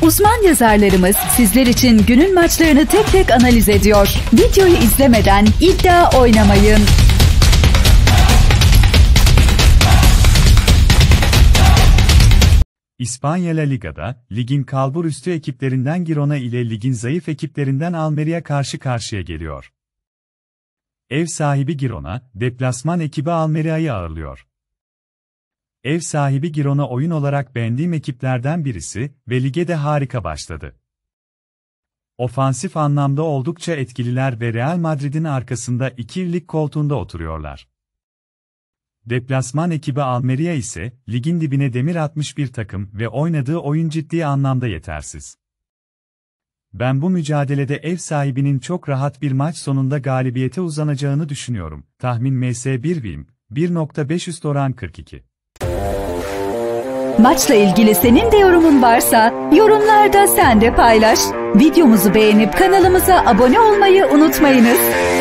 Uzman yazarlarımız sizler için günün maçlarını tek tek analiz ediyor. Videoyu izlemeden iddia oynamayın. İspanya La Liga'da, ligin kalburüstü ekiplerinden Girona ile ligin zayıf ekiplerinden Almeria karşı karşıya geliyor. Ev sahibi Girona, deplasman ekibi Almeria'yı ağırlıyor. Ev sahibi Girona oyun olarak beğendiğim ekiplerden birisi ve lige de harika başladı. Ofansif anlamda oldukça etkililer ve Real Madrid'in arkasında lig koltuğunda oturuyorlar. Deplasman ekibi Almeria ise, ligin dibine demir atmış bir takım ve oynadığı oyun ciddi anlamda yetersiz. Ben bu mücadelede ev sahibinin çok rahat bir maç sonunda galibiyete uzanacağını düşünüyorum. Tahmin MS1 Wim, 1.5 üst oran 42. Maçla ilgili senin de yorumun varsa, yorumlarda sen de paylaş. Videomuzu beğenip kanalımıza abone olmayı unutmayınız.